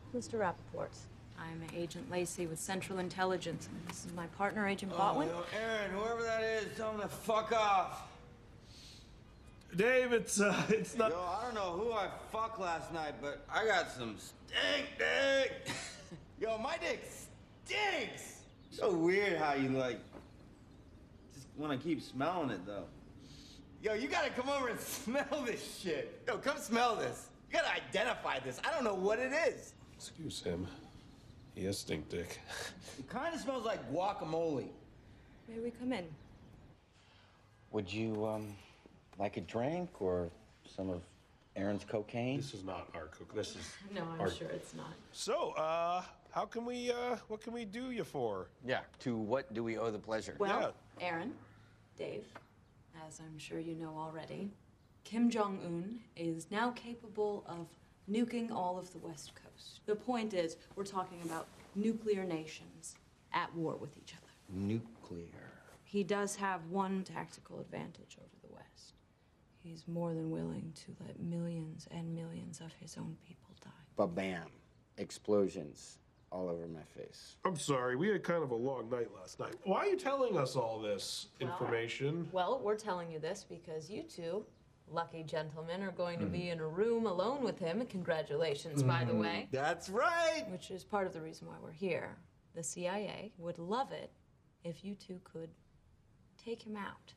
Mr. Rappaport, I'm Agent Lacey with Central Intelligence, and this is my partner, Agent Botwin. Yo, Aaron, whoever that is, tell him to fuck off. Dave, it's not... Yo, I don't know who I fucked last night, but I got some stink dick. Yo, my dick stinks. So weird how you, like, just want to keep smelling it, though. Yo, you gotta come over and smell this shit. Yo, come smell this. You gotta identify this. I don't know what it is. Excuse him. He has stink dick. It kind of smells like guacamole. May we come in? Would you, like a drink or some of Aaron's cocaine? This is not our cook. This is... No, I'm sure it's not. So, how can we, what can we do you for? Yeah, to what do we owe the pleasure? Well, Aaron, Dave, as I'm sure you know already, Kim Jong-un is now capable of nuking all of the West Coast. The point is, we're talking about nuclear nations at war with each other. Nuclear. He does have one tactical advantage over the West. He's more than willing to let millions and millions of his own people die. Ba-bam. Explosions all over my face. I'm sorry, we had kind of a long night last night. Why are you telling us all this information? Well, we're telling you this because you two lucky gentlemen are going to be in a room alone with him. Congratulations, by the way. That's right. Which is part of the reason why we're here. The CIA would love it if you two could take him out.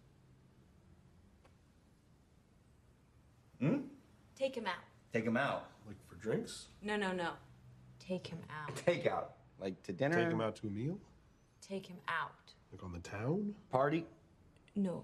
Take him out. Take him out. Like for drinks? No. Take him out. Take out. Like to dinner? Take him out to a meal? Take him out. Like on the town? Party? No,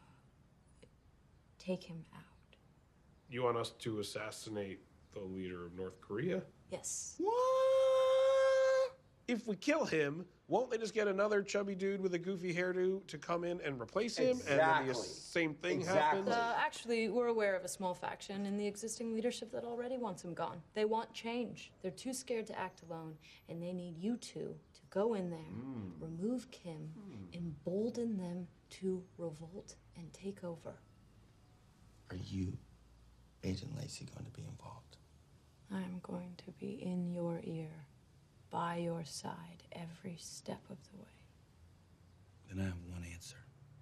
take him out. You want us to assassinate the leader of North Korea? Yes. What? If we kill him, won't they just get another chubby dude with a goofy hairdo to come in and replace him? And then the same thing happens? Actually, we're aware of a small faction in the existing leadership that already wants him gone. They want change. They're too scared to act alone, and they need you two to go in there, remove Kim, embolden them to revolt and take over. Are you, Agent Lacey, going to be involved? I'm going to be in your ear, by your side, every step of the way. Then I have one answer.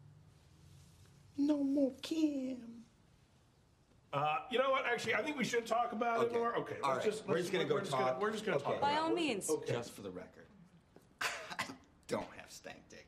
No more Kim. You know what? Actually, I think we should talk about it more. Okay, All right. We're just gonna talk. We're just gonna talk. By all means. Okay. Just for the record, I don't have stank dick.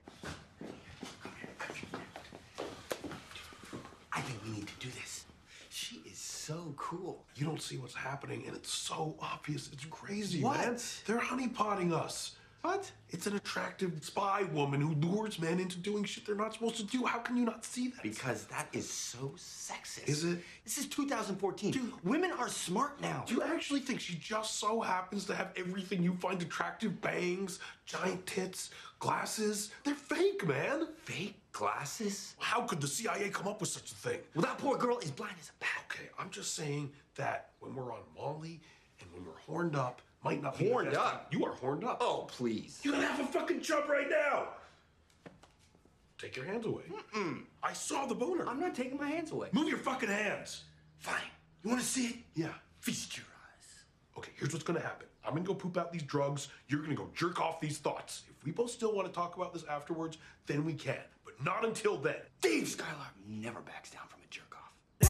I think we need to do this. She is so cool. You don't see what's happening, and it's so obvious. It's crazy, What? man. They're honeypotting us. What? It's an attractive spy woman who lures men into doing shit they're not supposed to do. How can you not see that? Because that is so sexist. Is it? This is 2014. Dude. Women are smart now. Do you actually think she just so happens to have everything you find attractive? Bangs, giant tits, glasses? They're fake, man. Fake glasses? How could the CIA come up with such a thing? Well, that poor girl is blind as a bat. Okay, I'm just saying that when we're on Molly and when we're horned up, might not be Horned the best up? time. You are horned up. Oh, please. You're gonna have a fucking chub right now. Take your hands away. I saw the boner. I'm not taking my hands away. Move your fucking hands. Fine. You want to see it? Yeah. Feast your eyes. Okay, here's what's gonna happen. I'm gonna go poop out these drugs. You're gonna go jerk off these thoughts. If we both still want to talk about this afterwards, then we can. But not until then. Dave Skylar never backs down from